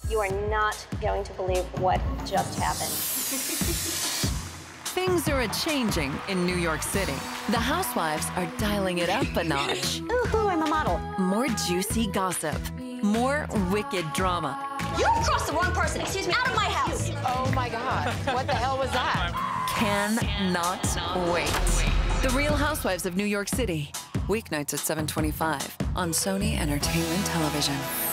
You are not going to believe what just happened. Things are a-changing in New York City. The Housewives are dialing it up a notch. Ooh, I'm a model. More juicy gossip, more wicked drama. You crossed the wrong person. Excuse me, out of my house. Oh my God, what the hell was that? Cannot wait. The Real Housewives of New York City. Weeknights at 7:25 on Sony Entertainment Television.